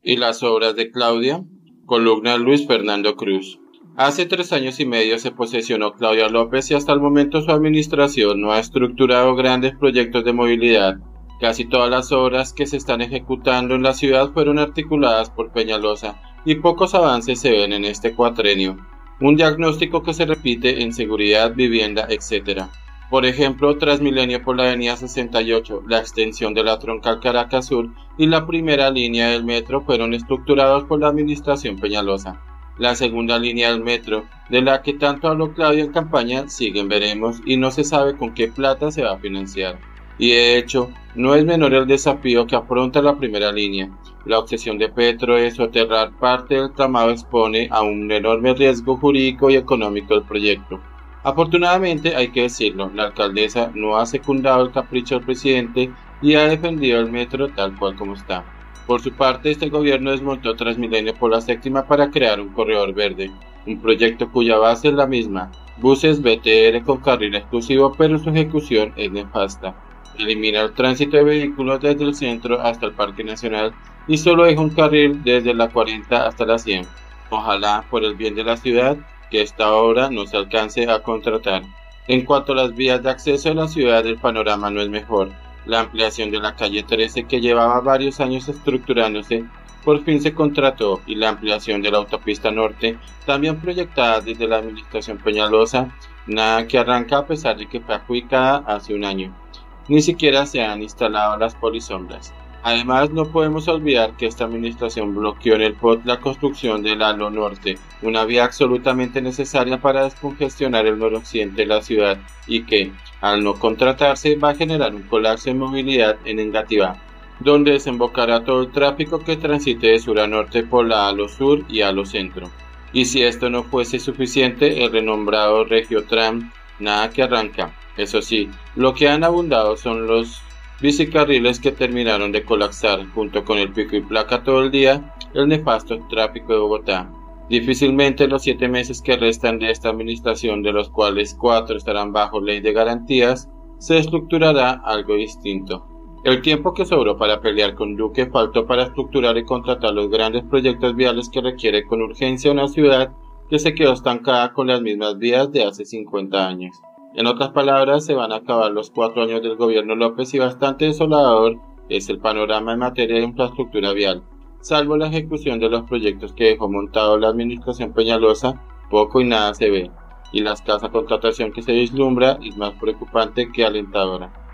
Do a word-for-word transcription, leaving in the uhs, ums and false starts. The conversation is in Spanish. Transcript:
Y las obras de Claudia, columna Luis Fernando Cruz. Hace tres años y medio se posesionó Claudia López y hasta el momento su administración no ha estructurado grandes proyectos de movilidad. Casi todas las obras que se están ejecutando en la ciudad fueron articuladas por Peñalosa y pocos avances se ven en este cuatrenio. Un diagnóstico que se repite en seguridad, vivienda, etcétera. Por ejemplo, Transmilenio por la avenida sesenta y ocho, la extensión de la troncal Caracas Sur y la primera línea del metro fueron estructurados por la administración Peñalosa. La segunda línea del metro, de la que tanto habló Claudia en campaña, sigue en veremos y no se sabe con qué plata se va a financiar. Y de hecho, no es menor el desafío que afronta la primera línea. La obsesión de Petro de soterrar parte del tramado expone a un enorme riesgo jurídico y económico del proyecto. Afortunadamente, hay que decirlo, la alcaldesa no ha secundado el capricho del presidente y ha defendido el metro tal cual como está. Por su parte, este gobierno desmontó Transmilenio por la séptima para crear un corredor verde, un proyecto cuya base es la misma, buses B T R con carril exclusivo, pero su ejecución es nefasta. Elimina el tránsito de vehículos desde el centro hasta el Parque Nacional y solo deja un carril desde la cuarenta hasta la cien. Ojalá, por el bien de la ciudad, que esta obra no se alcance a contratar. En cuanto a las vías de acceso a la ciudad, el panorama no es mejor. La ampliación de la calle trece, que llevaba varios años estructurándose, por fin se contrató, y la ampliación de la autopista norte, también proyectada desde la administración Peñalosa, nada que arranca a pesar de que fue adjudicada hace un año. Ni siquiera se han instalado las polisombras. Además, no podemos olvidar que esta administración bloqueó en el P O T la construcción del Halo Norte, una vía absolutamente necesaria para descongestionar el noroccidente de la ciudad y que, al no contratarse, va a generar un colapso de movilidad en Engativá, donde desembocará todo el tráfico que transite de sur a norte por la Halo Sur y Halo Centro. Y si esto no fuese suficiente, el renombrado Regiotram, nada que arranca. Eso sí, lo que han abundado son los bicicarriles que terminaron de colapsar, junto con el pico y placa todo el día, el nefasto tráfico de Bogotá. Difícilmente los siete meses que restan de esta administración, de los cuales cuatro estarán bajo ley de garantías, se estructurará algo distinto. El tiempo que sobró para pelear con Duque faltó para estructurar y contratar los grandes proyectos viales que requiere con urgencia una ciudad que se quedó estancada con las mismas vías de hace cincuenta años. En otras palabras, se van a acabar los cuatro años del gobierno López y bastante desolador es el panorama en materia de infraestructura vial. Salvo la ejecución de los proyectos que dejó montado la administración Peñalosa, poco y nada se ve, y la escasa contratación que se vislumbra es más preocupante que alentadora.